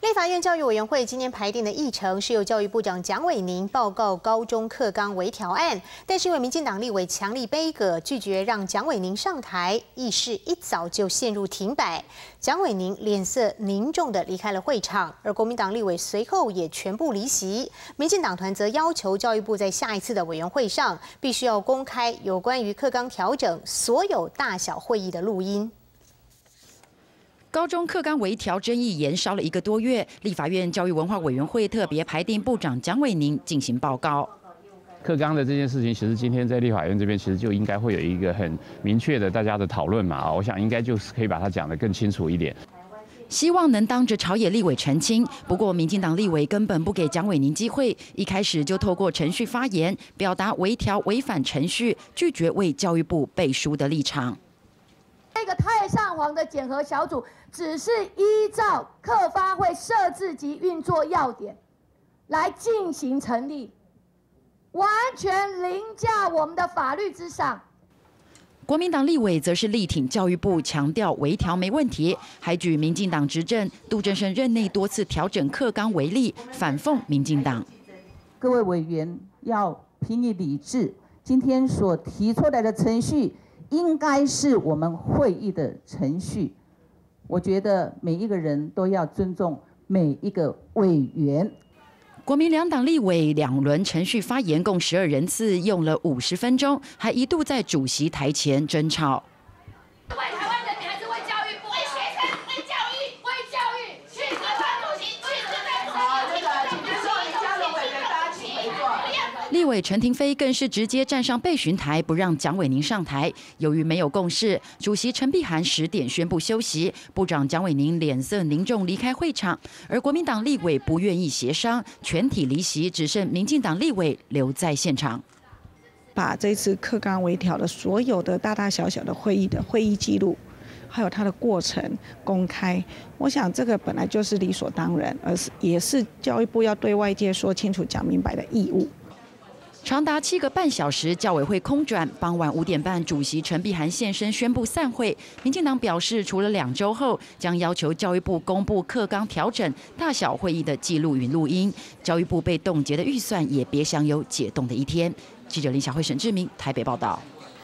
立法院教育委员会今年排定的议程是由教育部长蒋伟宁报告高中课纲微调案，但是因为民进党立委强力杯葛，拒绝让蒋伟宁上台，议事一早就陷入停摆。蒋伟宁脸色凝重地离开了会场，而国民党立委随后也全部离席。民进党团则要求教育部在下一次的委员会上，必须要公开有关于课纲调整所有大小会议的录音。 高中课纲微调争议延烧了1个多月，立法院教育文化委员会特别排定部长蒋伟宁进行报告。 课纲的这件事情，其实今天在立法院这边，其实就应该会有一个很明确的大家的讨论嘛。我想应该就是可以把它讲得更清楚一点。 希望能当着朝野立委澄清，不过民进党立委根本不给蒋伟宁机会，一开始就透过程序发言，表达微调违反程序，拒绝为教育部背书的立场。 这个太上皇的检核小组只是依照课发会设置及运作要点来进行成立，完全凌驾我们的法律之上。 国民党立委则是力挺教育部，强调微调没问题，还举民进党执政杜正胜任内多次调整课纲为例，反讽民进党。 各位委员要评以理智，今天所提出来的程序。 应该是我们会议的程序，我觉得每一个人都要尊重每一个委员。 国民两党立委2轮程序发言共12人次，用了50分钟，还一度在主席台前争吵。 为台湾人民还是为教育部？为学生？为教育？为教育？去核酸主席，去核酸主席。好，这个请说明嘉伦委员，大家请回座。 立委陈亭妃更是直接站上备询台，不让蒋伟宁上台。由于没有共识，主席陈碧涵10点宣布休息，部长蒋伟宁脸色凝重离开会场。而国民党立委不愿意协商，全体离席，只剩民进党立委留在现场。 把这次课纲微调的所有的大大小小的会议的会议记录，还有它的过程公开，我想这个本来就是理所当然，也是教育部要对外界说清楚、讲明白的义务。 长达7个半小时，教委会空转。傍晚5点半，主席陈碧涵现身宣布散会。民进党表示，除了2周后将要求教育部公布课纲调整大小会议的记录与录音，教育部被冻结的预算也别想有解冻的一天。记者林小慧、沈志明台北报道。